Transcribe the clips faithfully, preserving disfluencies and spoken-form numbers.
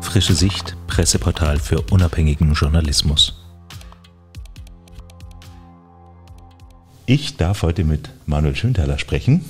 Frische Sicht, Presseportal für unabhängigen Journalismus. Ich darf heute mit Manuel Schönthaler sprechen.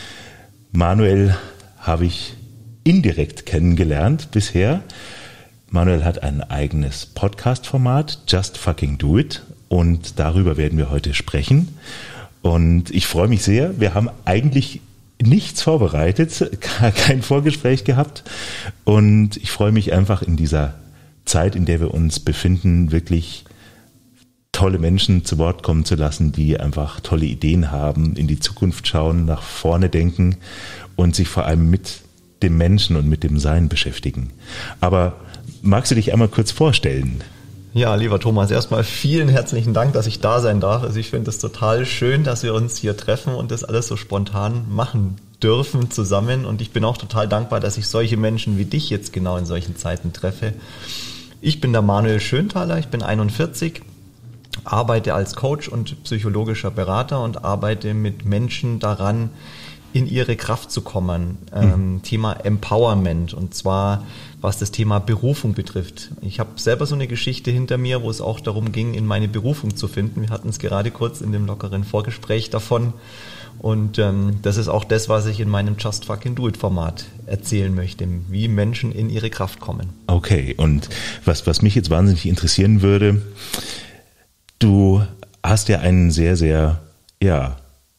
Manuel habe ich indirekt kennengelernt bisher. Manuel hat ein eigenes Podcast-Format, Just Fucking Do It, und darüber werden wir heute sprechen. Und ich freue mich sehr. Wir haben eigentlich nichts vorbereitet, kein Vorgespräch gehabt. Und ich freue mich einfach in dieser Zeit, in der wir uns befinden, wirklich tolle Menschen zu Wort kommen zu lassen, die einfach tolle Ideen haben, in die Zukunft schauen, nach vorne denken und sich vor allem mit dem Menschen und mit dem Sein beschäftigen. Aber magst du dich einmal kurz vorstellen? Ja, lieber Thomas, erstmal vielen herzlichen Dank, dass ich da sein darf. Also ich finde es total schön, dass wir uns hier treffen und das alles so spontan machen dürfen zusammen. Und ich bin auch total dankbar, dass ich solche Menschen wie dich jetzt genau in solchen Zeiten treffe. Ich bin der Manuel Schönthaler, ich bin einundvierzig, arbeite als Coach und psychologischer Berater und arbeite mit Menschen daran, in ihre Kraft zu kommen. Ähm, mhm. Thema Empowerment, und zwar was das Thema Berufung betrifft. Ich habe selber so eine Geschichte hinter mir, wo es auch darum ging, in meine Berufung zu finden. Wir hatten es gerade kurz in dem lockeren Vorgespräch davon. Und ähm, das ist auch das, was ich in meinem Just Fucking Do It Format erzählen möchte, wie Menschen in ihre Kraft kommen. Okay, und was, was mich jetzt wahnsinnig interessieren würde, du hast ja einen sehr, sehr, ja,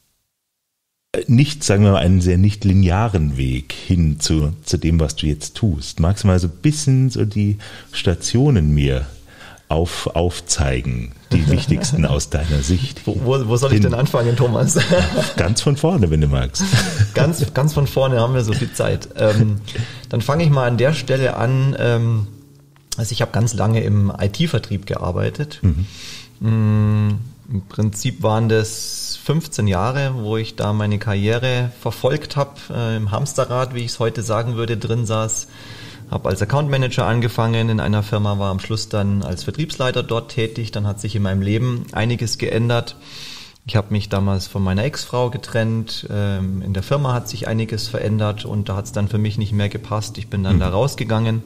nicht, sagen wir mal, einen sehr nicht linearen Weg hin zu, zu dem, was du jetzt tust. Magst du mal so ein bisschen so die Stationen mir auf, aufzeigen, die wichtigsten aus deiner Sicht? Wo, wo, wo soll ich denn anfangen, Thomas? Ganz von vorne, wenn du magst. Ganz, ganz von vorne haben wir so viel Zeit. Ähm, dann fange ich mal an der Stelle an. Ähm, also ich habe ganz lange im I T-Vertrieb gearbeitet. Mhm. Mm, im Prinzip waren das fünfzehn Jahre, wo ich da meine Karriere verfolgt habe, äh, im Hamsterrad, wie ich es heute sagen würde, drin saß. Habe als Account Manager angefangen in einer Firma, war am Schluss dann als Vertriebsleiter dort tätig. Dann hat sich in meinem Leben einiges geändert. Ich habe mich damals von meiner Ex-Frau getrennt. Ähm, in der Firma hat sich einiges verändert und da hat es dann für mich nicht mehr gepasst. Ich bin dann mhm. da rausgegangen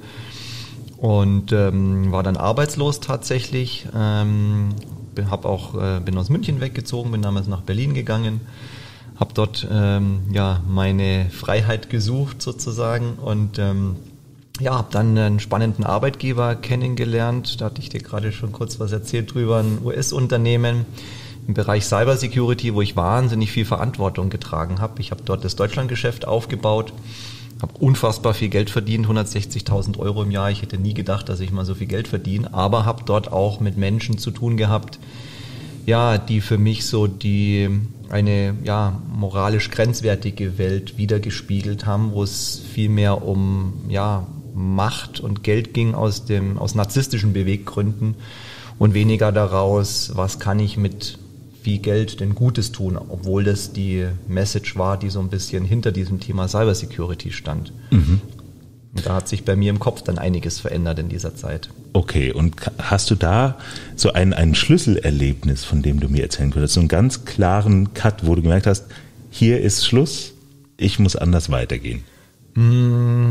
und ähm, war dann arbeitslos tatsächlich. Ähm, Hab auch, äh, bin aus München weggezogen, bin damals nach Berlin gegangen, habe dort ähm, ja meine Freiheit gesucht sozusagen und ähm, ja, habe dann einen spannenden Arbeitgeber kennengelernt. Da hatte ich dir gerade schon kurz was erzählt drüber, ein U S-Unternehmen im Bereich Cybersecurity, wo ich wahnsinnig viel Verantwortung getragen habe. Ich habe dort das Deutschlandgeschäft aufgebaut, habe unfassbar viel Geld verdient, hundertsechzigtausend Euro im Jahr. Ich hätte nie gedacht, dass ich mal so viel Geld verdiene, aber habe dort auch mit Menschen zu tun gehabt, ja, die für mich so die eine ja moralisch grenzwertige Welt wiedergespiegelt haben, wo es viel mehr um ja Macht und Geld ging aus dem aus narzisstischen Beweggründen und weniger daraus, was kann ich mit viel Geld denn Gutes tun, obwohl das die Message war, die so ein bisschen hinter diesem Thema Cybersecurity stand. Mhm. Und da hat sich bei mir im Kopf dann einiges verändert in dieser Zeit. Okay, und hast du da so ein, ein Schlüsselerlebnis, von dem du mir erzählen könntest, so einen ganz klaren Cut, wo du gemerkt hast, hier ist Schluss, ich muss anders weitergehen? Hm,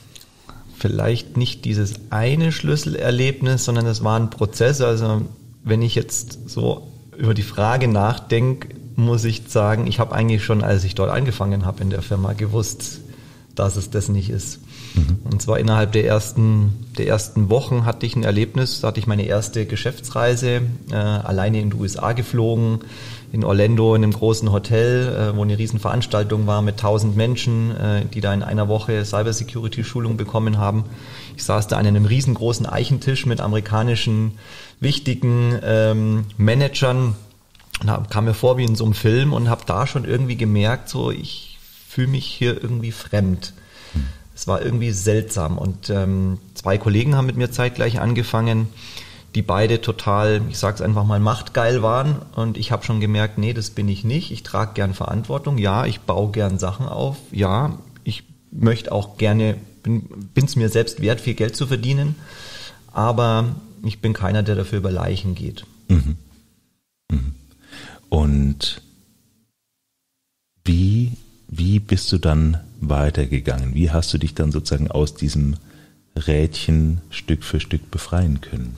vielleicht nicht dieses eine Schlüsselerlebnis, sondern es war ein Prozess. Also wenn ich jetzt so über die Frage nachdenke, muss ich sagen, ich habe eigentlich schon, als ich dort angefangen habe in der Firma, gewusst, dass es das nicht ist. Mhm. Und zwar innerhalb der ersten, der ersten Wochen hatte ich ein Erlebnis, da hatte ich meine erste Geschäftsreise, äh, alleine in die U S A geflogen, in Orlando in einem großen Hotel, äh, wo eine Riesenveranstaltung war mit tausend Menschen, äh, die da in einer Woche Cybersecurity-Schulung bekommen haben. Ich saß da an einem riesengroßen Eichentisch mit amerikanischen wichtigen ähm, Managern und hab, kam mir vor wie in so einem Film und habe da schon irgendwie gemerkt, so ich fühle mich hier irgendwie fremd. Es war irgendwie seltsam und ähm, zwei Kollegen haben mit mir zeitgleich angefangen, die beide total, ich sag's einfach mal, machtgeil waren und ich habe schon gemerkt, nee, das bin ich nicht. Ich trage gern Verantwortung, ja, ich baue gern Sachen auf, ja, ich möchte auch gerne, bin es mir selbst wert, viel Geld zu verdienen, aber ich bin keiner, der dafür über Leichen geht. Mhm. Mhm. Und wie, wie bist du dann weitergegangen? Wie hast du dich dann sozusagen aus diesem Rädchen Stück für Stück befreien können?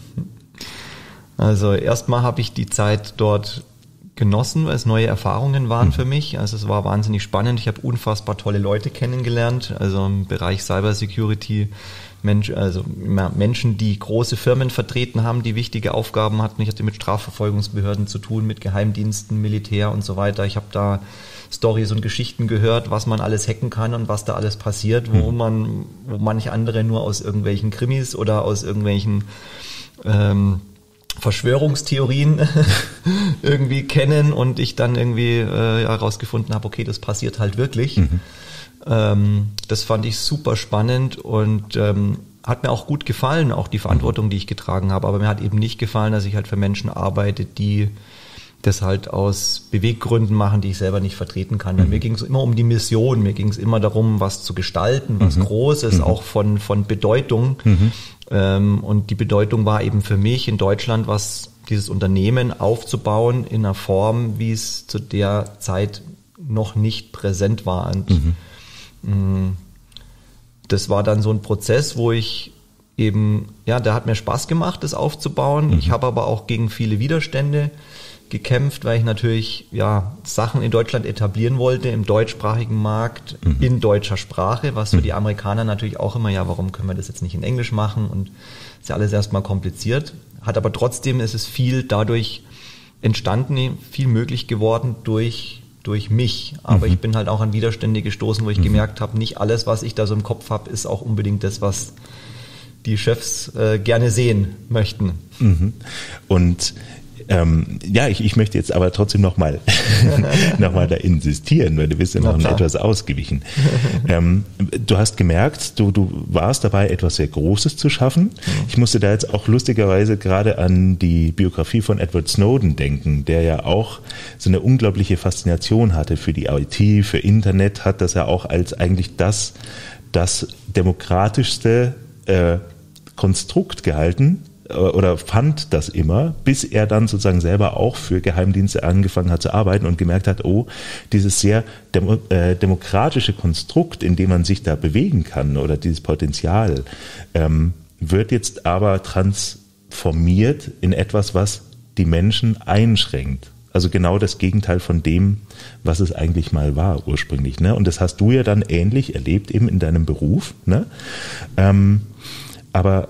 Also erstmal habe ich die Zeit dort genossen, weil es neue Erfahrungen waren mhm. für mich. Also es war wahnsinnig spannend. Ich habe unfassbar tolle Leute kennengelernt. Also im Bereich Cybersecurity, Mensch, also Menschen, die große Firmen vertreten haben, die wichtige Aufgaben hatten. Ich hatte mit Strafverfolgungsbehörden zu tun, mit Geheimdiensten, Militär und so weiter. Ich habe da Storys und Geschichten gehört, was man alles hacken kann und was da alles passiert, wo man, wo manche andere nur aus irgendwelchen Krimis oder aus irgendwelchen ähm, Verschwörungstheorien irgendwie kennen und ich dann irgendwie äh, herausgefunden habe, okay, das passiert halt wirklich. Mhm. Ähm, das fand ich super spannend und ähm, hat mir auch gut gefallen, auch die Verantwortung, die ich getragen habe. Aber mir hat eben nicht gefallen, dass ich halt für Menschen arbeite, die das halt aus Beweggründen machen, die ich selber nicht vertreten kann. Mhm. Mir ging es immer um die Mission, mir ging es immer darum, was zu gestalten, was mhm. Großes, mhm. auch von, von Bedeutung. Mhm. Ähm, und die Bedeutung war eben für mich in Deutschland, was dieses Unternehmen aufzubauen in einer Form, wie es zu der Zeit noch nicht präsent war. Und mhm. mh, das war dann so ein Prozess, wo ich eben, ja, der hat mir Spaß gemacht, das aufzubauen. Mhm. Ich habe aber auch gegen viele Widerstände gekämpft, weil ich natürlich ja Sachen in Deutschland etablieren wollte, im deutschsprachigen Markt, mhm. in deutscher Sprache, was für mhm. die Amerikaner natürlich auch immer, ja, warum können wir das jetzt nicht in Englisch machen und ist ja alles erstmal kompliziert. Hat aber trotzdem ist es viel dadurch entstanden, viel möglich geworden durch, durch mich. Aber mhm. ich bin halt auch an Widerstände gestoßen, wo ich mhm. gemerkt habe, nicht alles, was ich da so im Kopf habe, ist auch unbedingt das, was die Chefs äh, gerne sehen möchten. Mhm. Und Ähm, ja, ich, ich möchte jetzt aber trotzdem nochmal noch mal da insistieren, weil du bist ja noch etwas ausgewichen. Ähm, du hast gemerkt, du, du warst dabei, etwas sehr Großes zu schaffen. Ich musste da jetzt auch lustigerweise gerade an die Biografie von Edward Snowden denken, der ja auch so eine unglaubliche Faszination hatte für die I T, für Internet, hat das ja auch als eigentlich das, das demokratischste äh, Konstrukt gehalten, oder fand das immer, bis er dann sozusagen selber auch für Geheimdienste angefangen hat zu arbeiten und gemerkt hat, oh, dieses sehr demo, äh, demokratische Konstrukt, in dem man sich da bewegen kann oder dieses Potenzial, ähm, wird jetzt aber transformiert in etwas, was die Menschen einschränkt. Also genau das Gegenteil von dem, was es eigentlich mal war ursprünglich. Ne? Und das hast du ja dann ähnlich erlebt eben in deinem Beruf. Ne? Ähm, aber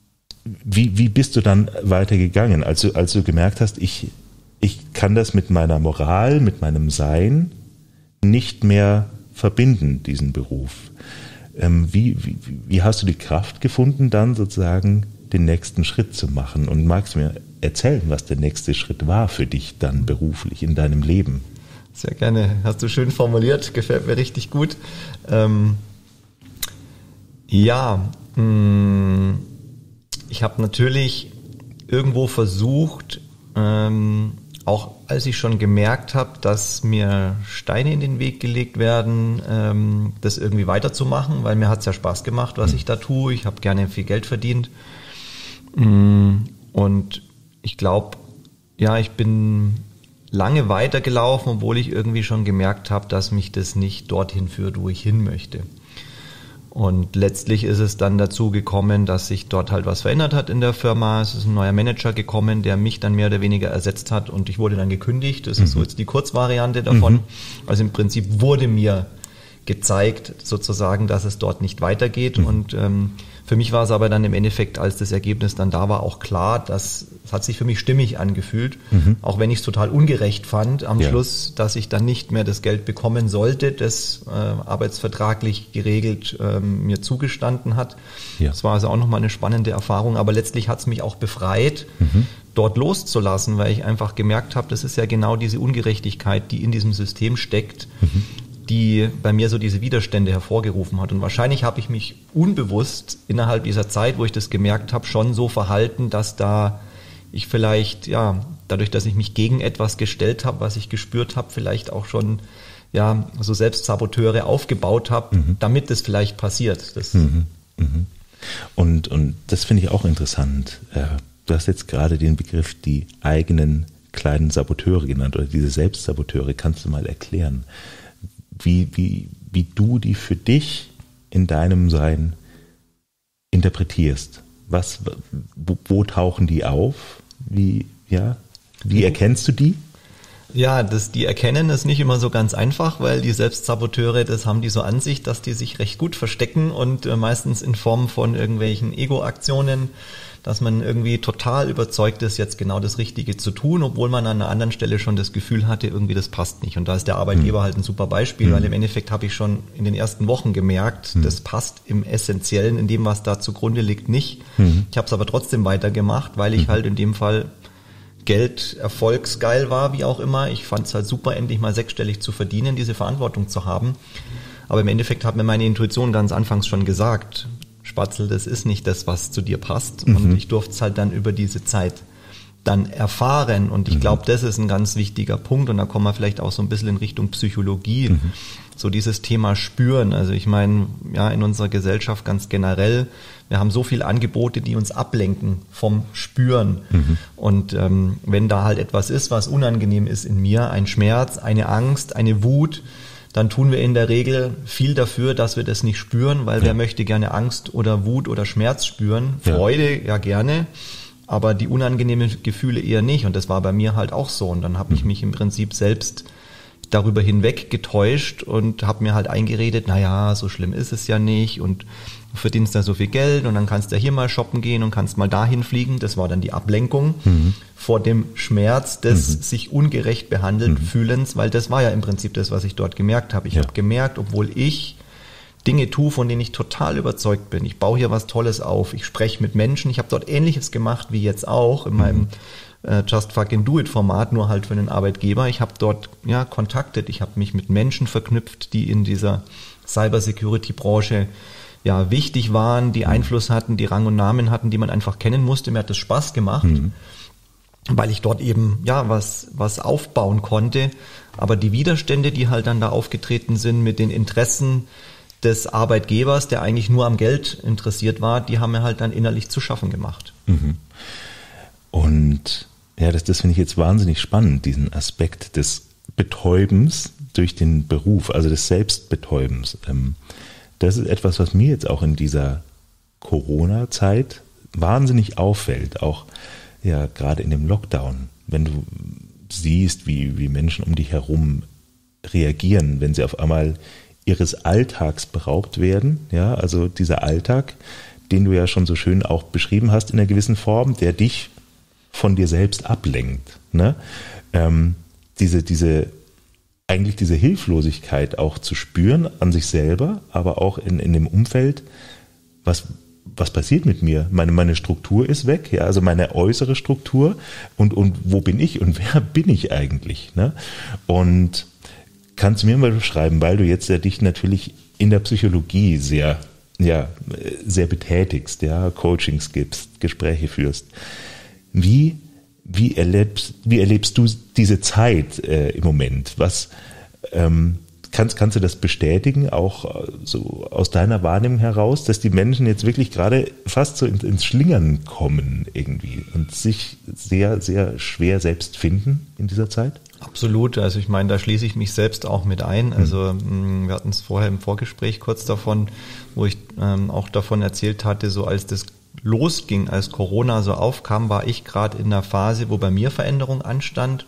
Wie, wie bist du dann weitergegangen, als du, als du gemerkt hast, ich, ich kann das mit meiner Moral, mit meinem Sein nicht mehr verbinden, diesen Beruf? Ähm, wie, wie, wie hast du die Kraft gefunden, dann sozusagen den nächsten Schritt zu machen? Und magst du mir erzählen, was der nächste Schritt war für dich dann beruflich in deinem Leben? Sehr gerne. Hast du schön formuliert, gefällt mir richtig gut. Ähm, ja, mh, ich habe natürlich irgendwo versucht, ähm, auch als ich schon gemerkt habe, dass mir Steine in den Weg gelegt werden, ähm, das irgendwie weiterzumachen, weil mir hat es ja Spaß gemacht, was ich da tue. Ich habe gerne viel Geld verdient. Und ich glaube, ja, ich bin lange weitergelaufen, obwohl ich irgendwie schon gemerkt habe, dass mich das nicht dorthin führt, wo ich hin möchte. Und letztlich ist es dann dazu gekommen, dass sich dort halt was verändert hat in der Firma. Es ist ein neuer Manager gekommen, der mich dann mehr oder weniger ersetzt hat und ich wurde dann gekündigt. Das mhm. ist so jetzt die Kurzvariante davon. Mhm. Also im Prinzip wurde mir gezeigt sozusagen, dass es dort nicht weitergeht. Mhm. Und ähm, für mich war es aber dann im Endeffekt, als das Ergebnis dann da war, auch klar, dass es hat sich für mich stimmig angefühlt, mhm. auch wenn ich es total ungerecht fand am ja. Schluss, dass ich dann nicht mehr das Geld bekommen sollte, das äh, arbeitsvertraglich geregelt ähm, mir zugestanden hat. Ja. Das war also auch nochmal eine spannende Erfahrung, aber letztlich hat es mich auch befreit, mhm. dort loszulassen, weil ich einfach gemerkt habe, das ist ja genau diese Ungerechtigkeit, die in diesem System steckt, mhm. die bei mir so diese Widerstände hervorgerufen hat. Und wahrscheinlich habe ich mich unbewusst innerhalb dieser Zeit, wo ich das gemerkt habe, schon so verhalten, dass da ich vielleicht, ja, dadurch, dass ich mich gegen etwas gestellt habe, was ich gespürt habe, vielleicht auch schon, ja, so Selbstsaboteure aufgebaut habe, mhm. damit das vielleicht passiert. Das mhm. Mhm. Und, und das finde ich auch interessant. Du hast jetzt gerade den Begriff die eigenen kleinen Saboteure genannt oder diese Selbstsaboteure. Kannst du mal erklären, wie, wie, wie du die für dich in deinem Sein interpretierst? Was, wo, wo tauchen die auf? Wie, ja, wie erkennst du die? Ja, das, die erkennen ist nicht immer so ganz einfach, weil die Selbstsaboteure, das haben die so an sich, dass die sich recht gut verstecken und äh, meistens in Form von irgendwelchen Ego-Aktionen, dass man irgendwie total überzeugt ist, jetzt genau das Richtige zu tun, obwohl man an einer anderen Stelle schon das Gefühl hatte, irgendwie das passt nicht. Und da ist der Arbeitgeber mhm. halt ein super Beispiel, mhm. weil im Endeffekt habe ich schon in den ersten Wochen gemerkt, mhm. das passt im Essentiellen, in dem, was da zugrunde liegt, nicht. Mhm. Ich habe es aber trotzdem weitergemacht, weil ich mhm. halt in dem Fall Geld erfolgsgeil war, wie auch immer. Ich fand es halt super, endlich mal sechsstellig zu verdienen, diese Verantwortung zu haben. Aber im Endeffekt hat mir meine Intuition ganz anfangs schon gesagt, Spatzel, das ist nicht das, was zu dir passt. Mhm. Und ich durfte es halt dann über diese Zeit dann erfahren. Und ich mhm. glaube, das ist ein ganz wichtiger Punkt. Und da kommen wir vielleicht auch so ein bisschen in Richtung Psychologie. Mhm. So dieses Thema Spüren. Also ich meine, ja, in unserer Gesellschaft ganz generell, wir haben so viele Angebote, die uns ablenken vom Spüren. Mhm. Und ähm, wenn da halt etwas ist, was unangenehm ist in mir, ein Schmerz, eine Angst, eine Wut, dann tun wir in der Regel viel dafür, dass wir das nicht spüren, weil ja. wer möchte gerne Angst oder Wut oder Schmerz spüren? Ja. Freude, ja gerne, aber die unangenehmen Gefühle eher nicht. Und das war bei mir halt auch so. Und dann habe mhm. ich mich im Prinzip selbst darüber hinweg getäuscht und habe mir halt eingeredet, naja, so schlimm ist es ja nicht und du verdienst da so viel Geld und dann kannst du ja hier mal shoppen gehen und kannst mal dahin fliegen. Das war dann die Ablenkung mhm. vor dem Schmerz des mhm. sich ungerecht behandelt mhm. Fühlens, weil das war ja im Prinzip das, was ich dort gemerkt habe. Ich ja. habe gemerkt, obwohl ich Dinge tue, von denen ich total überzeugt bin. Ich baue hier was Tolles auf. Ich spreche mit Menschen. Ich habe dort Ähnliches gemacht wie jetzt auch in mhm. meinem äh, Just Fucking Do It Format, nur halt für einen Arbeitgeber. Ich habe dort ja kontaktet. Ich habe mich mit Menschen verknüpft, die in dieser Cybersecurity-Branche ja wichtig waren, die Einfluss hatten, die Rang und Namen hatten, die man einfach kennen musste. Mir hat das Spaß gemacht, mhm. weil ich dort eben ja was was aufbauen konnte. Aber die Widerstände, die halt dann da aufgetreten sind mit den Interessen des Arbeitgebers, der eigentlich nur am Geld interessiert war, die haben mir halt dann innerlich zu schaffen gemacht. Mhm. Und ja, das, das finde ich jetzt wahnsinnig spannend, diesen Aspekt des Betäubens durch den Beruf, also des Selbstbetäubens. Das ist etwas, was mir jetzt auch in dieser Corona-Zeit wahnsinnig auffällt, auch ja gerade in dem Lockdown, wenn du siehst, wie, wie Menschen um dich herum reagieren, wenn sie auf einmal ihres Alltags beraubt werden, ja, also dieser Alltag, den du ja schon so schön auch beschrieben hast in einer gewissen Form, der dich von dir selbst ablenkt, ne? Ähm, diese, diese, eigentlich diese Hilflosigkeit auch zu spüren an sich selber, aber auch in, in dem Umfeld, was, was passiert mit mir? Meine, meine Struktur ist weg, ja, also meine äußere Struktur und, und wo bin ich und wer bin ich eigentlich, ne? Und kannst du mir mal beschreiben, weil du jetzt ja dich natürlich in der Psychologie sehr, ja, sehr betätigst, ja, Coachings gibst, Gespräche führst. Wie, wie erlebst, wie erlebst du diese Zeit äh, im Moment? Was ähm, kannst, kannst du das bestätigen, auch so aus deiner Wahrnehmung heraus, dass die Menschen jetzt wirklich gerade fast so ins, ins Schlingern kommen irgendwie und sich sehr, sehr schwer selbst finden in dieser Zeit? Absolut, also ich meine, da schließe ich mich selbst auch mit ein. Also wir hatten es vorher im Vorgespräch kurz davon, wo ich ähm, auch davon erzählt hatte, so als das losging, als Corona so aufkam, war ich gerade in einer Phase, wo bei mir Veränderung anstand.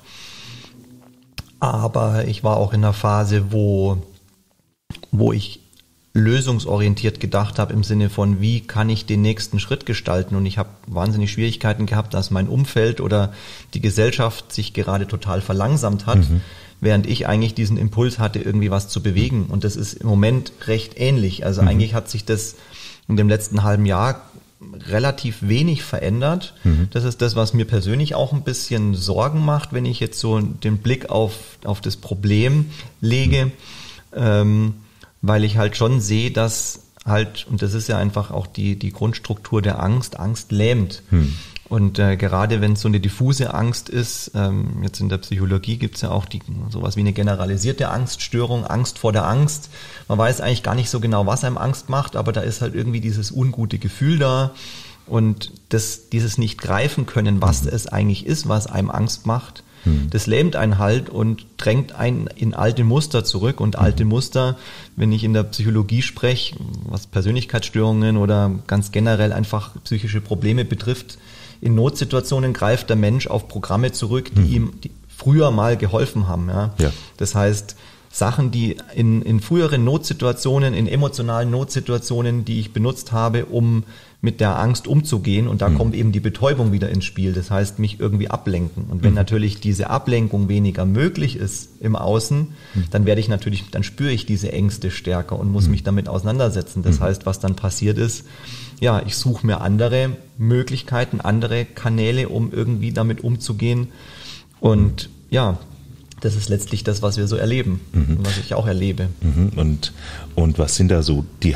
Aber ich war auch in einer Phase, wo, wo ich lösungsorientiert gedacht habe im Sinne von, wie kann ich den nächsten Schritt gestalten? Und ich habe wahnsinnig Schwierigkeiten gehabt, dass mein Umfeld oder die Gesellschaft sich gerade total verlangsamt hat, mhm. während ich eigentlich diesen Impuls hatte, irgendwie was zu bewegen. Und das ist im Moment recht ähnlich. Also mhm. eigentlich hat sich das in dem letzten halben Jahr relativ wenig verändert. Mhm. Das ist das, was mir persönlich auch ein bisschen Sorgen macht, wenn ich jetzt so den Blick auf, auf das Problem lege, mhm. ähm, weil ich halt schon sehe, dass halt, und das ist ja einfach auch die, die Grundstruktur der Angst, Angst lähmt. Mhm. Und äh, gerade wenn es so eine diffuse Angst ist, ähm, jetzt in der Psychologie gibt es ja auch die sowas wie eine generalisierte Angststörung, Angst vor der Angst. Man weiß eigentlich gar nicht so genau, was einem Angst macht, aber da ist halt irgendwie dieses ungute Gefühl da und das, dieses nicht greifen können, was mhm. es eigentlich ist, was einem Angst macht, Mhm. Das lähmt einen halt und drängt einen in alte Muster zurück. Und alte mhm. Muster, wenn ich in der Psychologie spreche, was Persönlichkeitsstörungen oder ganz generell einfach psychische Probleme betrifft, in Notsituationen greift der Mensch auf Programme zurück, die mhm. ihm die früher mal geholfen haben. Ja? Ja. Das heißt, Sachen, die in, in früheren Notsituationen, in emotionalen Notsituationen, die ich benutzt habe, um mit der Angst umzugehen. Und da mhm. kommt eben die Betäubung wieder ins Spiel. Das heißt, mich irgendwie ablenken. Und wenn mhm. natürlich diese Ablenkung weniger möglich ist im Außen, mhm. dann werde ich natürlich, dann spüre ich diese Ängste stärker und muss mhm. mich damit auseinandersetzen. Das mhm. heißt, was dann passiert ist, ja, ich suche mir andere Möglichkeiten, andere Kanäle, um irgendwie damit umzugehen. Und mhm. ja, das ist letztlich das, was wir so erleben mhm. und was ich auch erlebe. Mhm. Und, und was sind da so die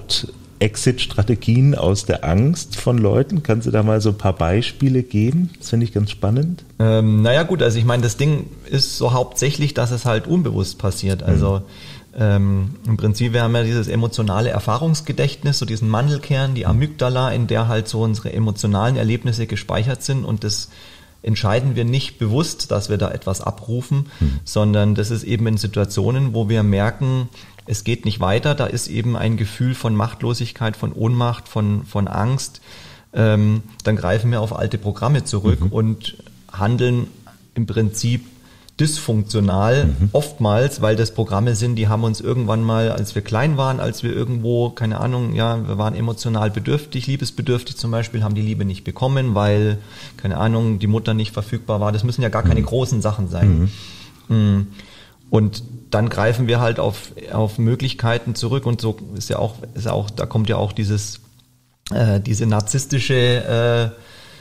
Haupt-Exit-Strategien aus der Angst von Leuten? Kannst du da mal so ein paar Beispiele geben? Das finde ich ganz spannend. Ähm, naja gut, also ich meine, das Ding ist so hauptsächlich, dass es halt unbewusst passiert. Also mhm. ähm, im Prinzip, wir haben ja dieses emotionale Erfahrungsgedächtnis, so diesen Mandelkern, die Amygdala, in der halt so unsere emotionalen Erlebnisse gespeichert sind, und das entscheiden wir nicht bewusst, dass wir da etwas abrufen, hm. sondern das ist eben in Situationen, wo wir merken, es geht nicht weiter, da ist eben ein Gefühl von Machtlosigkeit, von Ohnmacht, von, von Angst, ähm, dann greifen wir auf alte Programme zurück mhm. und handeln im Prinzip dysfunktional, mhm. oftmals, weil das Programme sind, die haben uns irgendwann mal, als wir klein waren, als wir irgendwo, keine Ahnung, ja, wir waren emotional bedürftig, liebesbedürftig zum Beispiel, haben die Liebe nicht bekommen, weil, keine Ahnung, die Mutter nicht verfügbar war. Das müssen ja gar keine mhm. großen Sachen sein. Mhm. Und dann greifen wir halt auf, auf Möglichkeiten zurück, und so ist ja auch, ist ja auch, da kommt ja auch dieses, äh, diese narzisstische, äh,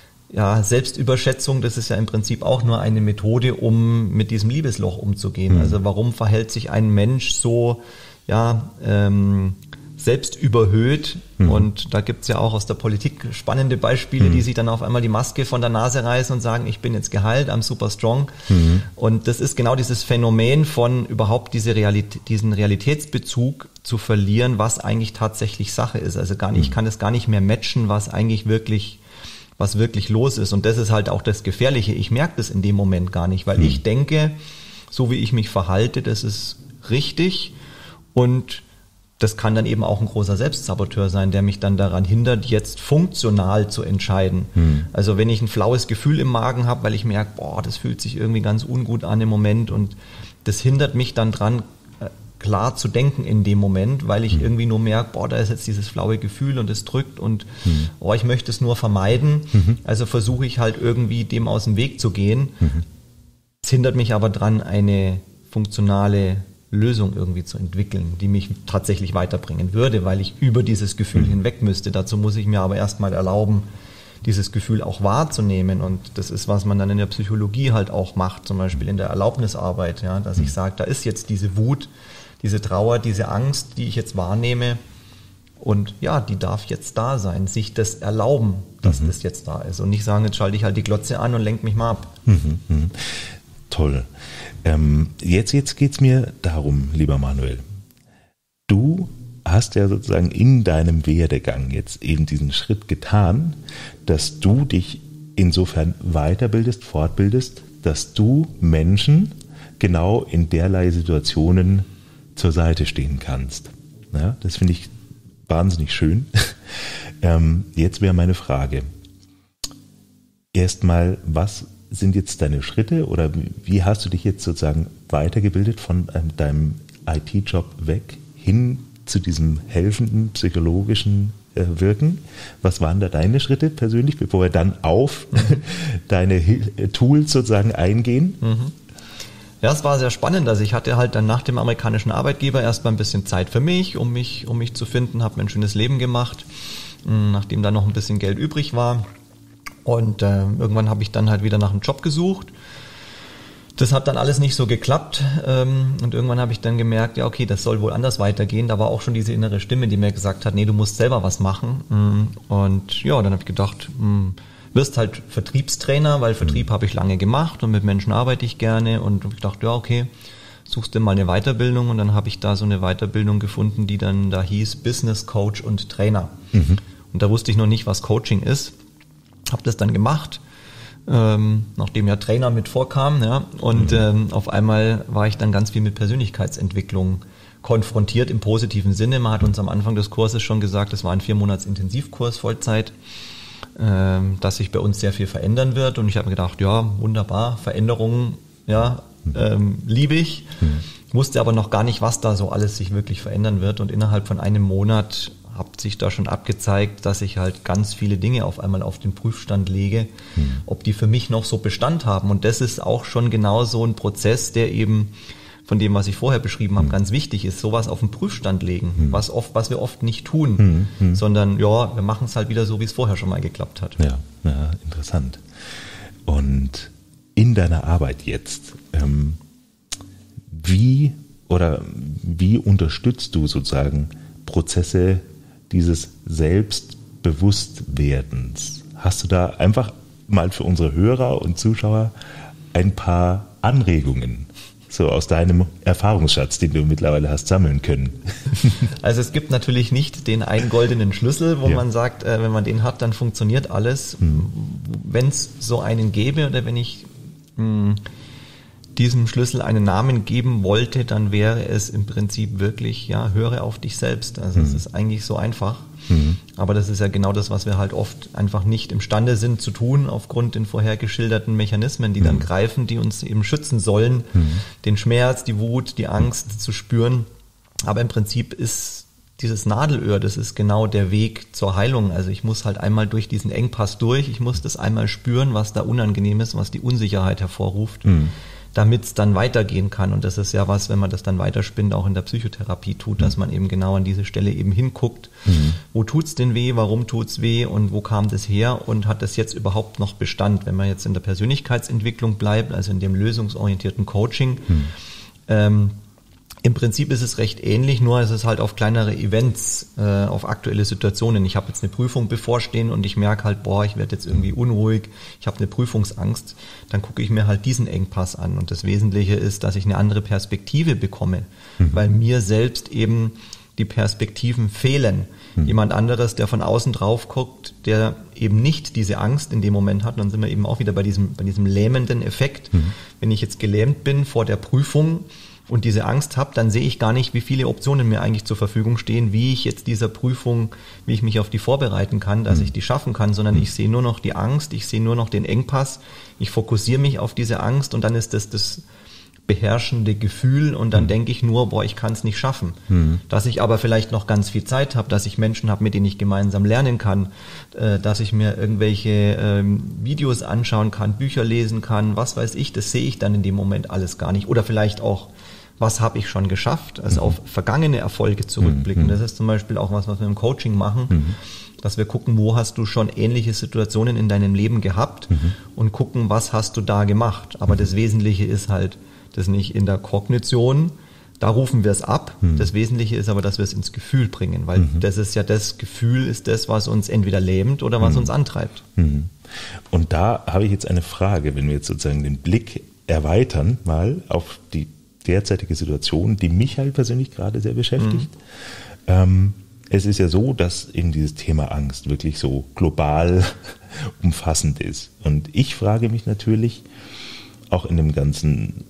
Ja, Selbstüberschätzung, das ist ja im Prinzip auch nur eine Methode, um mit diesem Liebesloch umzugehen. Mhm. Also warum verhält sich ein Mensch so, ja, ähm, selbstüberhöht? Mhm. Und da gibt's ja auch aus der Politik spannende Beispiele, mhm. die sich dann auf einmal die Maske von der Nase reißen und sagen, ich bin jetzt geheilt, I'm super strong. Mhm. Und das ist genau dieses Phänomen von überhaupt diese Realität, diesen Realitätsbezug zu verlieren, was eigentlich tatsächlich Sache ist. Also gar nicht, mhm. ich kann das gar nicht mehr matchen, was eigentlich wirklich was wirklich los ist. Und das ist halt auch das Gefährliche. Ich merke das in dem Moment gar nicht, weil mhm. ich denke, so wie ich mich verhalte, das ist richtig, und das kann dann eben auch ein großer Selbstsaboteur sein, der mich dann daran hindert, jetzt funktional zu entscheiden. Mhm. Also wenn ich ein flaues Gefühl im Magen habe, weil ich merke, boah, das fühlt sich irgendwie ganz ungut an im Moment, und das hindert mich dann dran, klar zu denken in dem Moment, weil ich mhm. irgendwie nur merke, boah, da ist jetzt dieses flaue Gefühl und es drückt und mhm. oh, ich möchte es nur vermeiden. Mhm. Also versuche ich halt irgendwie dem aus dem Weg zu gehen. Mhm. Es hindert mich aber dran, eine funktionale Lösung irgendwie zu entwickeln, die mich tatsächlich weiterbringen würde, weil ich über dieses Gefühl mhm. hinweg müsste. Dazu muss ich mir aber erstmal erlauben, dieses Gefühl auch wahrzunehmen, und das ist, was man dann in der Psychologie halt auch macht, zum Beispiel in der Erlaubnisarbeit, ja, dass mhm. ich sage, da ist jetzt diese Wut, diese Trauer, diese Angst, die ich jetzt wahrnehme, und ja, die darf jetzt da sein, sich das erlauben, dass mhm. das jetzt da ist, und nicht sagen, jetzt schalte ich halt die Glotze an und lenke mich mal ab. Mhm. Mhm. Toll. Ähm, jetzt jetzt geht es mir darum, lieber Manuel, du hast ja sozusagen in deinem Werdegang jetzt eben diesen Schritt getan, dass du dich insofern weiterbildest, fortbildest, dass du Menschen genau in derlei Situationen zur Seite stehen kannst. Ja, das finde ich wahnsinnig schön. ähm, jetzt wäre meine Frage. Erstmal, was sind jetzt deine Schritte, oder wie hast du dich jetzt sozusagen weitergebildet von ähm, deinem I T-Job weg hin zu diesem helfenden, psychologischen äh, Wirken? Was waren da deine Schritte persönlich, bevor wir dann auf deine Hil- Tools sozusagen eingehen? Mhm. Ja, es war sehr spannend. Also ich hatte halt dann nach dem amerikanischen Arbeitgeber erstmal ein bisschen Zeit für mich, um mich, um mich zu finden, habe mir ein schönes Leben gemacht, nachdem da noch ein bisschen Geld übrig war. Und äh, irgendwann habe ich dann halt wieder nach einem Job gesucht. Das hat dann alles nicht so geklappt, ähm, und irgendwann habe ich dann gemerkt, ja okay, das soll wohl anders weitergehen. Da war auch schon diese innere Stimme, die mir gesagt hat, nee, du musst selber was machen. Und ja, dann habe ich gedacht, mh, wirst halt Vertriebstrainer, weil Vertrieb habe ich lange gemacht und mit Menschen arbeite ich gerne, und ich dachte, ja okay, suchst du mal eine Weiterbildung, und dann habe ich da so eine Weiterbildung gefunden, die dann da hieß Business Coach und Trainer. Mhm. Und da wusste ich noch nicht, was Coaching ist, habe das dann gemacht, ähm, nachdem ja Trainer mit vorkamen, ja, und mhm. ähm, auf einmal war ich dann ganz viel mit Persönlichkeitsentwicklung konfrontiert im positiven Sinne. Man hat uns am Anfang des Kurses schon gesagt, es war ein vier Monats Intensivkurs Vollzeit, ähm, dass sich bei uns sehr viel verändern wird, und ich habe mir gedacht, ja, wunderbar, Veränderungen, ja, ähm, liebe ich, mhm. wusste aber noch gar nicht, was da so alles sich wirklich verändern wird, und innerhalb von einem Monat hat sich da schon abgezeigt, dass ich halt ganz viele Dinge auf einmal auf den Prüfstand lege, mhm. ob die für mich noch so Bestand haben, und das ist auch schon genau so ein Prozess, der eben von dem, was ich vorher beschrieben habe, mhm. ganz wichtig ist, sowas auf den Prüfstand legen, mhm. was oft, was wir oft nicht tun, mhm. sondern ja, wir machen es halt wieder so, wie es vorher schon mal geklappt hat. Ja, ja, interessant. Und in deiner Arbeit jetzt, ähm, wie oder wie unterstützt du sozusagen Prozesse dieses Selbstbewusstwerdens? Hast du da einfach mal für unsere Hörer und Zuschauer ein paar Anregungen, so aus deinem Erfahrungsschatz, den du mittlerweile hast sammeln können? Also es gibt natürlich nicht den einen goldenen Schlüssel, wo ja. man sagt, äh, wenn man den hat, dann funktioniert alles. Hm. Wenn es so einen gäbe, oder wenn ich mh, diesem Schlüssel einen Namen geben wollte, dann wäre es im Prinzip wirklich, ja, höre auf dich selbst. Also es hm. ist eigentlich so einfach. Mhm. Aber das ist ja genau das, was wir halt oft einfach nicht imstande sind zu tun, aufgrund den vorher geschilderten Mechanismen, die mhm. dann greifen, die uns eben schützen sollen, mhm. den Schmerz, die Wut, die Angst zu spüren. Aber im Prinzip ist dieses Nadelöhr, das ist genau der Weg zur Heilung. Also ich muss halt einmal durch diesen Engpass durch, ich muss das einmal spüren, was da unangenehm ist, was die Unsicherheit hervorruft. Mhm. damit es dann weitergehen kann. Und das ist ja was, wenn man das dann weiterspinnt, auch in der Psychotherapie tut, mhm. dass man eben genau an diese Stelle eben hinguckt. Mhm. Wo tut's denn weh, warum tut's weh und wo kam das her und hat das jetzt überhaupt noch Bestand? Wenn man jetzt in der Persönlichkeitsentwicklung bleibt, also in dem lösungsorientierten Coaching, mhm. ähm, im Prinzip ist es recht ähnlich, nur es ist halt auf kleinere Events, äh, auf aktuelle Situationen. Ich habe jetzt eine Prüfung bevorstehen und ich merke halt, boah, ich werde jetzt irgendwie unruhig, ich habe eine Prüfungsangst. Dann gucke ich mir halt diesen Engpass an. Und das Wesentliche ist, dass ich eine andere Perspektive bekomme, mhm. weil mir selbst eben die Perspektiven fehlen. Mhm. Jemand anderes, der von außen drauf guckt, der eben nicht diese Angst in dem Moment hat, dann sind wir eben auch wieder bei diesem, bei diesem lähmenden Effekt. Mhm. Wenn ich jetzt gelähmt bin vor der Prüfung, und diese Angst habe, dann sehe ich gar nicht, wie viele Optionen mir eigentlich zur Verfügung stehen, wie ich jetzt dieser Prüfung, wie ich mich auf die vorbereiten kann, dass mhm. ich die schaffen kann, sondern mhm. ich sehe nur noch die Angst, ich sehe nur noch den Engpass, ich fokussiere mich auf diese Angst und dann ist das das beherrschende Gefühl und dann mhm. denke ich nur, boah, ich kann es nicht schaffen. Mhm. Dass ich aber vielleicht noch ganz viel Zeit habe, dass ich Menschen habe, mit denen ich gemeinsam lernen kann, äh, dass ich mir irgendwelche ähm, Videos anschauen kann, Bücher lesen kann, was weiß ich, das sehe ich dann in dem Moment alles gar nicht. Oder vielleicht auch, was habe ich schon geschafft, also mhm. auf vergangene Erfolge zurückblicken. Mhm. Das ist zum Beispiel auch was, was wir im Coaching machen, mhm. dass wir gucken, wo hast du schon ähnliche Situationen in deinem Leben gehabt mhm. und gucken, was hast du da gemacht. Aber mhm. das Wesentliche ist halt, das nicht in der Kognition, da rufen wir es ab. Mhm. Das Wesentliche ist aber, dass wir es ins Gefühl bringen, weil mhm. das ist ja das Gefühl, ist das, was uns entweder lähmt oder was mhm. uns antreibt. Mhm. Und da habe ich jetzt eine Frage, wenn wir jetzt sozusagen den Blick erweitern, mal auf die derzeitige Situation, die mich halt persönlich gerade sehr beschäftigt. Mhm. Ähm, es ist ja so, dass eben dieses Thema Angst wirklich so global umfassend ist. Und ich frage mich natürlich, auch in dem ganzen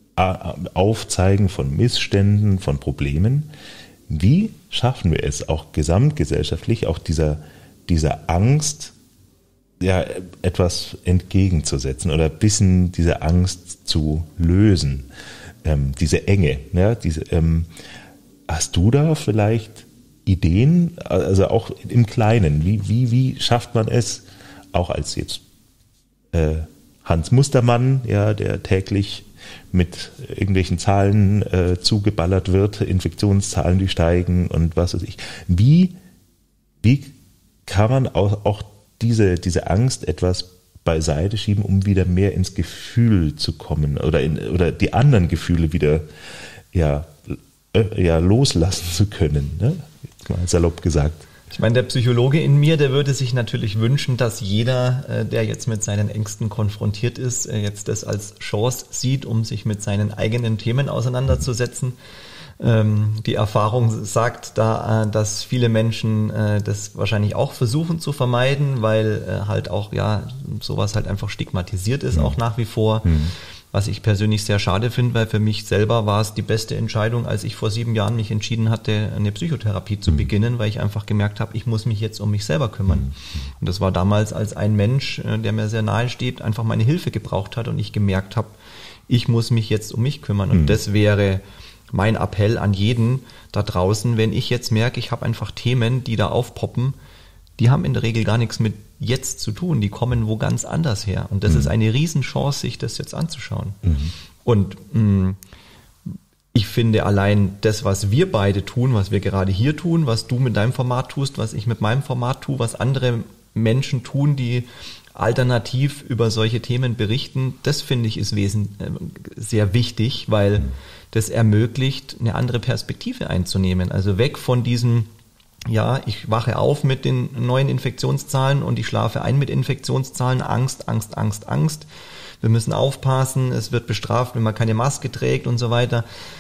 Aufzeigen von Missständen, von Problemen, wie schaffen wir es auch gesamtgesellschaftlich, auch dieser, dieser Angst ja, etwas entgegenzusetzen oder ein bisschen diese Angst zu lösen? Ähm, diese Enge, ja, diese, ähm, hast du da vielleicht Ideen, also auch im Kleinen, wie, wie, wie schafft man es, auch als jetzt äh, Hans Mustermann, ja, der täglich mit irgendwelchen Zahlen äh, zugeballert wird, Infektionszahlen, die steigen und was weiß ich, wie, wie kann man auch, auch diese, diese Angst etwas beiseite schieben, um wieder mehr ins Gefühl zu kommen oder in, oder die anderen Gefühle wieder ja, äh, ja loslassen zu können, ne? Jetzt mal salopp gesagt. Ich meine, der Psychologe in mir, der würde sich natürlich wünschen, dass jeder, äh, der jetzt mit seinen Ängsten konfrontiert ist, äh, jetzt das als Chance sieht, um sich mit seinen eigenen Themen auseinanderzusetzen. Ähm, die Erfahrung sagt da, äh, dass viele Menschen äh, das wahrscheinlich auch versuchen zu vermeiden, weil äh, halt auch ja sowas halt einfach stigmatisiert ist, mhm. auch nach wie vor. Mhm. Was ich persönlich sehr schade finde, weil für mich selber war es die beste Entscheidung, als ich vor sieben Jahren mich entschieden hatte, eine Psychotherapie zu mhm. beginnen, weil ich einfach gemerkt habe, ich muss mich jetzt um mich selber kümmern. Mhm. Und das war damals, als ein Mensch, der mir sehr nahe steht, einfach meine Hilfe gebraucht hat und ich gemerkt habe, ich muss mich jetzt um mich kümmern. Und mhm. das wäre mein Appell an jeden da draußen, wenn ich jetzt merke, ich habe einfach Themen, die da aufpoppen, die haben in der Regel gar nichts mit jetzt zu tun, die kommen wo ganz anders her. Und das mhm. ist eine Riesenchance, sich das jetzt anzuschauen. Mhm. Und mh, ich finde allein das, was wir beide tun, was wir gerade hier tun, was du mit deinem Format tust, was ich mit meinem Format tue, was andere Menschen tun, die alternativ über solche Themen berichten, das finde ich ist wesen, äh, sehr wichtig, weil mhm. das ermöglicht, eine andere Perspektive einzunehmen. Also weg von diesem, ja, ich wache auf mit den neuen Infektionszahlen und ich schlafe ein mit Infektionszahlen, Angst, Angst, Angst, Angst. Wir müssen aufpassen, es wird bestraft, wenn man keine Maske trägt und so weiter.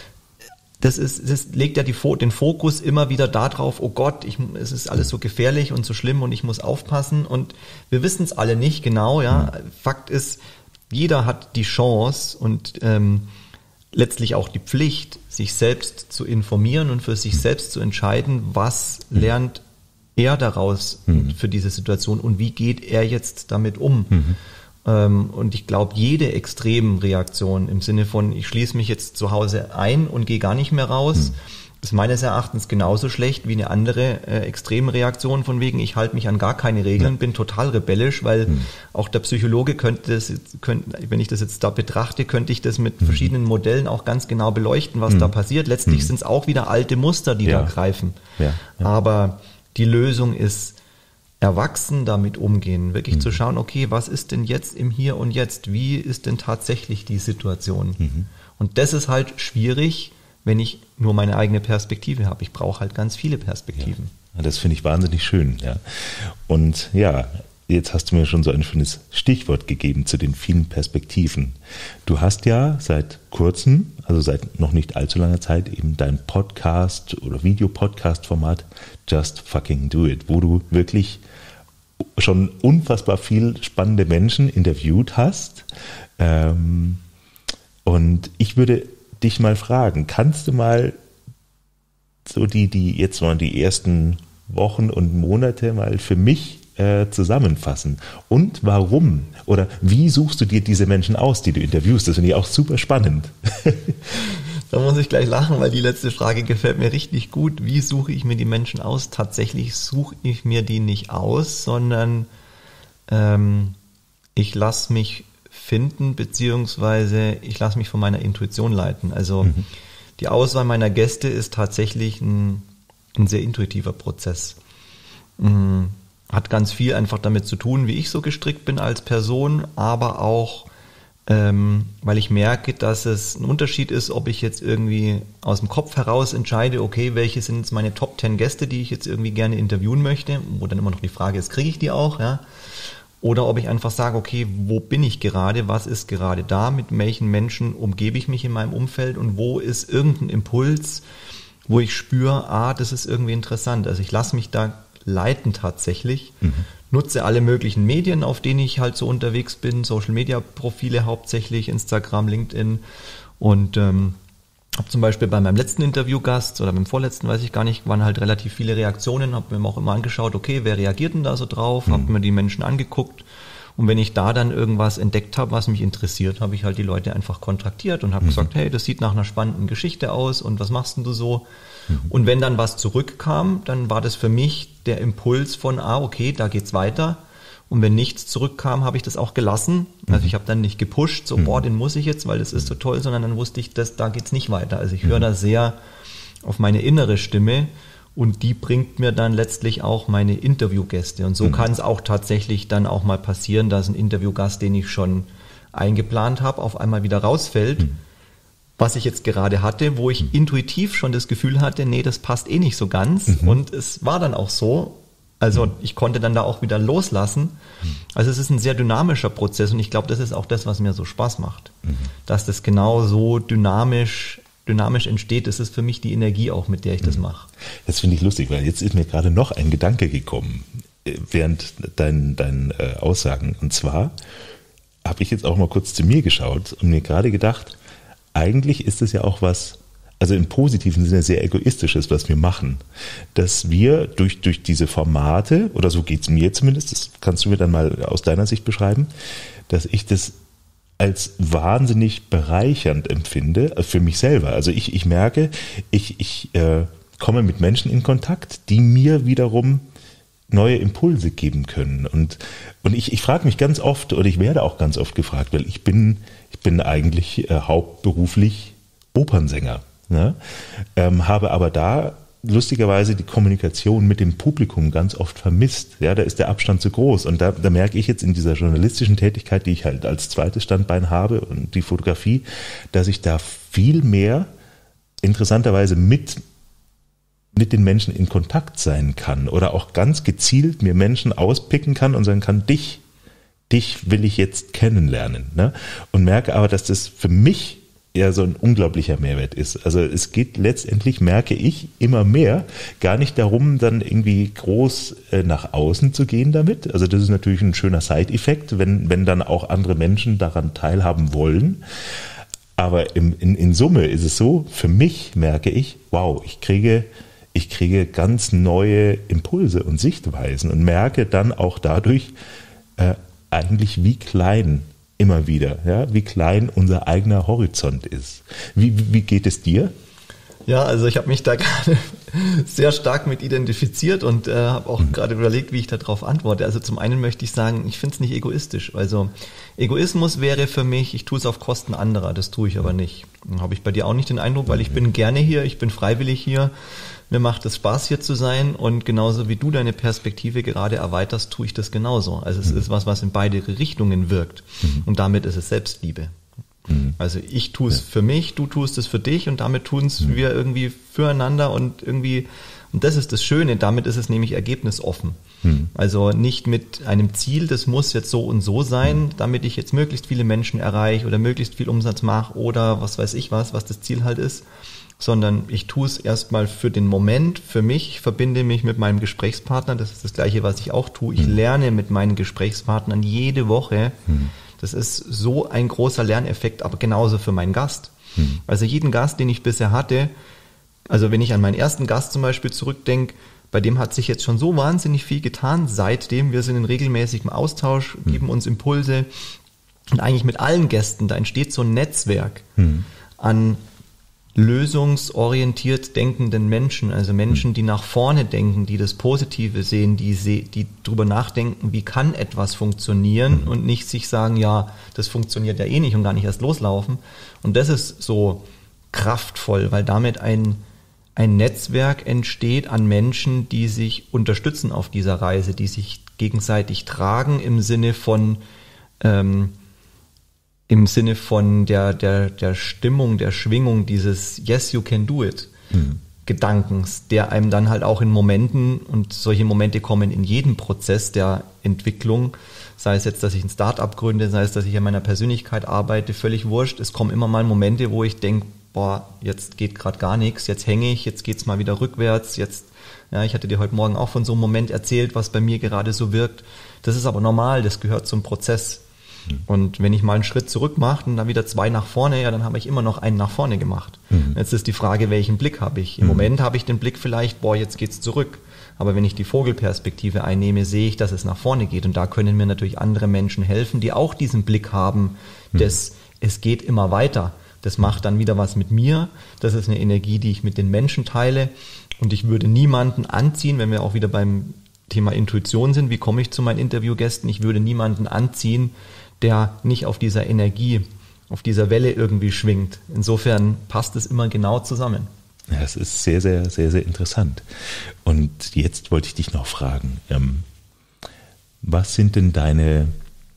Das ist, das legt ja die, den Fokus immer wieder darauf, oh Gott, ich, es ist alles so gefährlich und so schlimm und ich muss aufpassen und wir wissen es alle nicht genau, ja. Fakt ist, jeder hat die Chance und ähm, letztlich auch die Pflicht, sich selbst zu informieren und für sich selbst zu entscheiden, was lernt er daraus mhm. für diese Situation und wie geht er jetzt damit um. Mhm. Ähm, und ich glaube, jede Extremreaktion im Sinne von, ich schließe mich jetzt zu Hause ein und gehe gar nicht mehr raus, mhm. ist meines Erachtens genauso schlecht wie eine andere äh, Extremreaktion von wegen, ich halte mich an gar keine Regeln, ja. bin total rebellisch, weil mhm. auch der Psychologe könnte das, könnte, wenn ich das jetzt da betrachte, könnte ich das mit mhm. verschiedenen Modellen auch ganz genau beleuchten, was mhm. da passiert. Letztlich mhm. sind es auch wieder alte Muster, die ja. da greifen. Ja. Ja. Aber die Lösung ist, erwachsen damit umgehen, wirklich mhm. zu schauen, okay, was ist denn jetzt im Hier und Jetzt? Wie ist denn tatsächlich die Situation? Mhm. Und das ist halt schwierig, wenn ich nur meine eigene Perspektive habe. Ich brauche halt ganz viele Perspektiven. Ja, das finde ich wahnsinnig schön. Ja. Und ja, jetzt hast du mir schon so ein schönes Stichwort gegeben zu den vielen Perspektiven. Du hast ja seit kurzem, also seit noch nicht allzu langer Zeit, eben dein Podcast- oder Videopodcast-Format Just Fucking Do It, wo du wirklich schon unfassbar viel spannende Menschen interviewt hast. Ähm, und ich würde dich mal fragen, kannst du mal so die, die jetzt mal die ersten Wochen und Monate mal für mich äh, zusammenfassen? Und warum oder wie suchst du dir diese Menschen aus, die du interviewst? Das finde ich auch super spannend. Da muss ich gleich lachen, weil die letzte Frage gefällt mir richtig gut. Wie suche ich mir die Menschen aus? Tatsächlich suche ich mir die nicht aus, sondern ähm, ich lasse mich finden, beziehungsweise ich lasse mich von meiner Intuition leiten. Also mhm. die Auswahl meiner Gäste ist tatsächlich ein, ein sehr intuitiver Prozess. Mhm. Hat ganz viel einfach damit zu tun, wie ich so gestrickt bin als Person, aber auch Ähm, weil ich merke, dass es ein Unterschied ist, ob ich jetzt irgendwie aus dem Kopf heraus entscheide, okay, welche sind jetzt meine Top zehn Gäste, die ich jetzt irgendwie gerne interviewen möchte, wo dann immer noch die Frage ist, kriege ich die auch, ja? Oder ob ich einfach sage, okay, wo bin ich gerade, was ist gerade da, mit welchen Menschen umgebe ich mich in meinem Umfeld und wo ist irgendein Impuls, wo ich spüre, ah, das ist irgendwie interessant. Also ich lasse mich da leiten tatsächlich, mhm. nutze alle möglichen Medien, auf denen ich halt so unterwegs bin, Social-Media-Profile hauptsächlich, Instagram, LinkedIn und ähm, habe zum Beispiel bei meinem letzten Interviewgast oder beim vorletzten, weiß ich gar nicht, waren halt relativ viele Reaktionen, habe mir auch immer angeschaut, okay, wer reagiert denn da so drauf, mhm. habe mir die Menschen angeguckt und wenn ich da dann irgendwas entdeckt habe, was mich interessiert, habe ich halt die Leute einfach kontaktiert und habe mhm. gesagt, hey, das sieht nach einer spannenden Geschichte aus und was machst denn du so? Mhm. Und wenn dann was zurückkam, dann war das für mich der Impuls von, ah, okay, da geht's weiter. Und wenn nichts zurückkam, habe ich das auch gelassen. Also mhm. ich habe dann nicht gepusht, so, mhm. boah, den muss ich jetzt, weil das ist so toll, sondern dann wusste ich, dass da geht's nicht weiter. Also ich höre mhm. da sehr auf meine innere Stimme und die bringt mir dann letztlich auch meine Interviewgäste. Und so mhm. kann es auch tatsächlich dann auch mal passieren, dass ein Interviewgast, den ich schon eingeplant habe, auf einmal wieder rausfällt, mhm. was ich jetzt gerade hatte, wo ich mhm. intuitiv schon das Gefühl hatte, nee, das passt eh nicht so ganz. Mhm. Und es war dann auch so. Also ich konnte dann da auch wieder loslassen. Also es ist ein sehr dynamischer Prozess und ich glaube, das ist auch das, was mir so Spaß macht. Mhm. Dass das genau so dynamisch dynamisch entsteht, das ist für mich die Energie auch, mit der ich das mache. Das finde ich lustig, weil jetzt ist mir gerade noch ein Gedanke gekommen, während deinen dein, äh, Aussagen. Und zwar habe ich jetzt auch mal kurz zu mir geschaut und mir gerade gedacht, eigentlich ist es ja auch was, also im positiven Sinne sehr egoistisches, was wir machen. Dass wir durch, durch diese Formate, oder so geht es mir zumindest, das kannst du mir dann mal aus deiner Sicht beschreiben, dass ich das als wahnsinnig bereichernd empfinde, für mich selber. Also ich, ich merke, ich, ich äh, komme mit Menschen in Kontakt, die mir wiederum neue Impulse geben können. Und, und ich, ich frage mich ganz oft, oder ich werde auch ganz oft gefragt, weil ich bin, ich bin eigentlich äh, hauptberuflich Opernsänger, ne? ähm, habe aber da lustigerweise die Kommunikation mit dem Publikum ganz oft vermisst. Ja, da ist der Abstand zu groß. Und da, da merke ich jetzt in dieser journalistischen Tätigkeit, die ich halt als zweites Standbein habe und die Fotografie, dass ich da viel mehr interessanterweise mit mit den Menschen in Kontakt sein kann oder auch ganz gezielt mir Menschen auspicken kann und sagen kann, dich, dich will ich jetzt kennenlernen. Ne? Und merke aber, dass das für mich ja so ein unglaublicher Mehrwert ist. Also es geht letztendlich, merke ich, immer mehr gar nicht darum, dann irgendwie groß äh, nach außen zu gehen damit. Also das ist natürlich ein schöner Side-Effekt, wenn, wenn dann auch andere Menschen daran teilhaben wollen. Aber im, in, in Summe ist es so, für mich merke ich, wow, ich kriege Ich kriege ganz neue Impulse und Sichtweisen und merke dann auch dadurch äh, eigentlich, wie klein immer wieder, ja, wie klein unser eigener Horizont ist. Wie, wie geht es dir? Ja, also ich habe mich da gerade sehr stark mit identifiziert und äh, habe auch mhm. gerade überlegt, wie ich darauf antworte. Also zum einen möchte ich sagen, ich finde es nicht egoistisch. Also Egoismus wäre für mich, ich tue es auf Kosten anderer, das tue ich aber nicht. Habe ich bei dir auch nicht den Eindruck, weil ich bin gerne hier, ich bin freiwillig hier. Mir macht es Spaß, hier zu sein und genauso wie du deine Perspektive gerade erweiterst, tue ich das genauso. Also es mhm. ist was, was in beide Richtungen wirkt mhm. und damit ist es Selbstliebe. Mhm. Also ich tue es ja. für mich, du tust es für dich und damit tun es mhm. wir irgendwie füreinander und irgendwie, und das ist das Schöne, damit ist es nämlich ergebnisoffen. Mhm. Also nicht mit einem Ziel, das muss jetzt so und so sein, mhm. damit ich jetzt möglichst viele Menschen erreiche oder möglichst viel Umsatz mache oder was weiß ich was, was das Ziel halt ist, sondern ich tue es erstmal für den Moment, für mich, ich verbinde mich mit meinem Gesprächspartner, das ist das Gleiche, was ich auch tue, ich mhm. lerne mit meinen Gesprächspartnern jede Woche, mhm. das ist so ein großer Lerneffekt, aber genauso für meinen Gast. Mhm. Also jeden Gast, den ich bisher hatte, also wenn ich an meinen ersten Gast zum Beispiel zurückdenke, bei dem hat sich jetzt schon so wahnsinnig viel getan, seitdem wir sind in regelmäßigem Austausch, mhm. geben uns Impulse und eigentlich mit allen Gästen, da entsteht so ein Netzwerk mhm. an lösungsorientiert denkenden Menschen, also Menschen, die nach vorne denken, die das Positive sehen, die, die drüber nachdenken, wie kann etwas funktionieren mhm. und nicht sich sagen, ja, das funktioniert ja eh nicht und gar nicht erst loslaufen. Und das ist so kraftvoll, weil damit ein, ein Netzwerk entsteht an Menschen, die sich unterstützen auf dieser Reise, die sich gegenseitig tragen im Sinne von ähm, im Sinne von der, der, der Stimmung, der Schwingung dieses Yes, you can do it mhm. Gedankens, der einem dann halt auch in Momenten, und solche Momente kommen in jedem Prozess der Entwicklung, sei es jetzt, dass ich ein Start-up gründe, sei es, dass ich an meiner Persönlichkeit arbeite, völlig wurscht. Es kommen immer mal Momente, wo ich denke, boah, jetzt geht gerade gar nichts, jetzt hänge ich, jetzt geht's mal wieder rückwärts, jetzt, ja, ich hatte dir heute Morgen auch von so einem Moment erzählt, was bei mir gerade so wirkt. Das ist aber normal, das gehört zum Prozess. Und wenn ich mal einen Schritt zurück mache und dann wieder zwei nach vorne, ja, dann habe ich immer noch einen nach vorne gemacht. Mhm. Jetzt ist die Frage, welchen Blick habe ich? Im mhm. Moment habe ich den Blick vielleicht, boah, jetzt geht's zurück. Aber wenn ich die Vogelperspektive einnehme, sehe ich, dass es nach vorne geht. Und da können mir natürlich andere Menschen helfen, die auch diesen Blick haben, mhm. dass es geht immer weiter. Das macht dann wieder was mit mir. Das ist eine Energie, die ich mit den Menschen teile. Und ich würde niemanden anziehen, wenn wir auch wieder beim Thema Intuition sind. Wie komme ich zu meinen Interviewgästen? Ich würde niemanden anziehen, der nicht auf dieser Energie, auf dieser Welle irgendwie schwingt. Insofern passt es immer genau zusammen. Ja, das ist sehr, sehr, sehr, sehr interessant. Und jetzt wollte ich dich noch fragen, ähm, was sind denn deine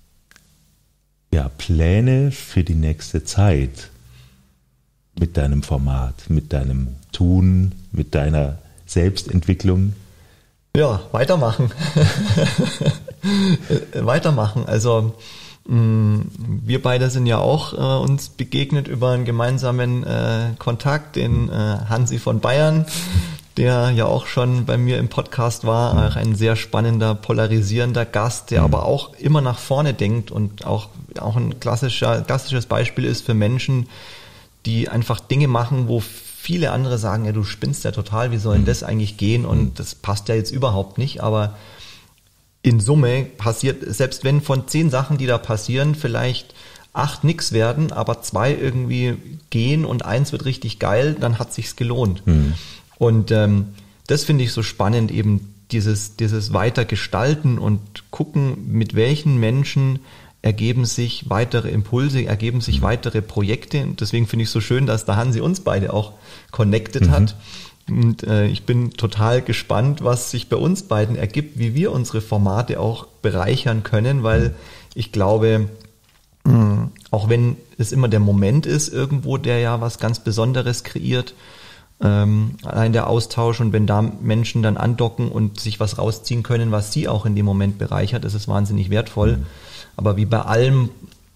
ja, Pläne für die nächste Zeit mit deinem Format, mit deinem Tun, mit deiner Selbstentwicklung? Ja, weitermachen. weitermachen. Also Wir beide sind ja auch äh, uns begegnet über einen gemeinsamen äh, Kontakt, den äh, Hansi von Bayern, der ja auch schon bei mir im Podcast war, auch ein sehr spannender, polarisierender Gast, der aber auch immer nach vorne denkt und auch, auch ein klassischer, klassisches Beispiel ist für Menschen, die einfach Dinge machen, wo viele andere sagen, ja, du spinnst ja total, wie soll denn das eigentlich gehen? Und das passt ja jetzt überhaupt nicht, aber in Summe passiert, selbst wenn von zehn Sachen, die da passieren, vielleicht acht nix werden, aber zwei irgendwie gehen und eins wird richtig geil, dann hat sich's gelohnt. Mhm. Und ähm, das finde ich so spannend, eben dieses, dieses Weitergestalten und gucken, mit welchen Menschen ergeben sich weitere Impulse, ergeben sich mhm. weitere Projekte. Und deswegen finde ich es so schön, dass der Hansi uns beide auch connected mhm. hat. Und äh, ich bin total gespannt, was sich bei uns beiden ergibt, wie wir unsere Formate auch bereichern können, weil ich glaube, mh, auch wenn es immer der Moment ist irgendwo, der ja was ganz Besonderes kreiert, ähm, allein der Austausch, und wenn da Menschen dann andocken und sich was rausziehen können, was sie auch in dem Moment bereichert, ist es wahnsinnig wertvoll. Mhm. Aber wie bei allem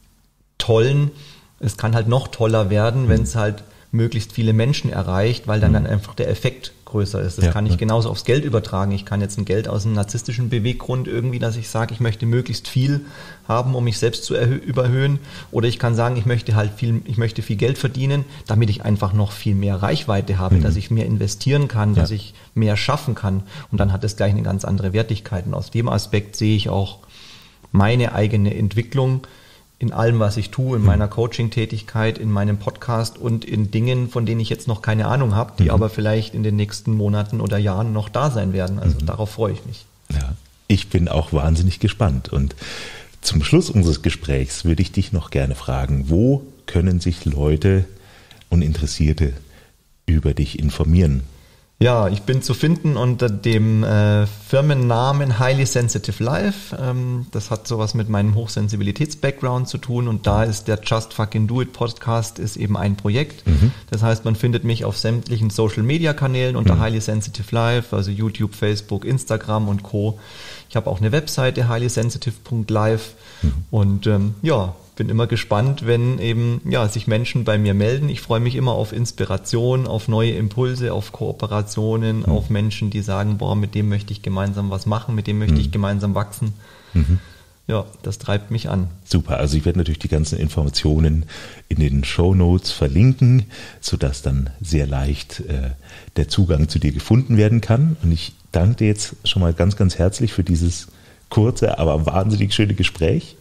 Tollen, es kann halt noch toller werden, mhm. wenn es halt möglichst viele Menschen erreicht, weil dann, dann einfach der Effekt größer ist. Das ja, kann ich ja. genauso aufs Geld übertragen. Ich kann jetzt ein Geld aus einem narzisstischen Beweggrund irgendwie, dass ich sage, ich möchte möglichst viel haben, um mich selbst zu erhö- überhöhen. Oder ich kann sagen, ich möchte halt viel, ich möchte viel Geld verdienen, damit ich einfach noch viel mehr Reichweite habe, mhm. dass ich mehr investieren kann, ja. dass ich mehr schaffen kann. Und dann hat es gleich eine ganz andere Wertigkeit. Und aus dem Aspekt sehe ich auch meine eigene Entwicklung in allem, was ich tue, in meiner Coaching-Tätigkeit, in meinem Podcast und in Dingen, von denen ich jetzt noch keine Ahnung habe, die mhm. aber vielleicht in den nächsten Monaten oder Jahren noch da sein werden. Also mhm. darauf freue ich mich. Ja, ich bin auch wahnsinnig gespannt. Und zum Schluss unseres Gesprächs würde ich dich noch gerne fragen, wo können sich Leute und Interessierte über dich informieren? Ja, ich bin zu finden unter dem äh, Firmennamen Highly Sensitive Life. Ähm, das hat sowas mit meinem Hochsensibilitäts-Background zu tun, und da ist der Just Fucking Do It Podcast ist eben ein Projekt. Mhm. Das heißt, man findet mich auf sämtlichen Social-Media-Kanälen unter mhm. Highly Sensitive Life, also YouTube, Facebook, Instagram und Co. Ich habe auch eine Webseite highly sensitive punkt live mhm. und ähm, ja, bin immer gespannt, wenn eben ja sich Menschen bei mir melden. Ich freue mich immer auf Inspiration, auf neue Impulse, auf Kooperationen, mhm. auf Menschen, die sagen, boah, mit dem möchte ich gemeinsam was machen, mit dem möchte mhm. ich gemeinsam wachsen. Mhm. Ja, das treibt mich an. Super, also ich werde natürlich die ganzen Informationen in den Shownotes verlinken, sodass dann sehr leicht äh, der Zugang zu dir gefunden werden kann. Und ich danke dir jetzt schon mal ganz, ganz herzlich für dieses kurze, aber wahnsinnig schöne Gespräch.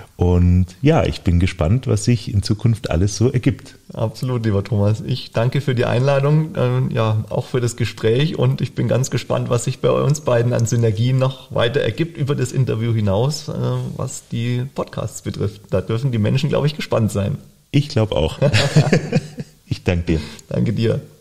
Und ja, ich bin gespannt, was sich in Zukunft alles so ergibt. Absolut, lieber Thomas. Ich danke für die Einladung, äh, ja, auch für das Gespräch, und ich bin ganz gespannt, was sich bei uns beiden an Synergien noch weiter ergibt über das Interview hinaus, äh, was die Podcasts betrifft. Da dürfen die Menschen, glaube ich, gespannt sein. Ich glaube auch. Ich danke dir. Danke dir.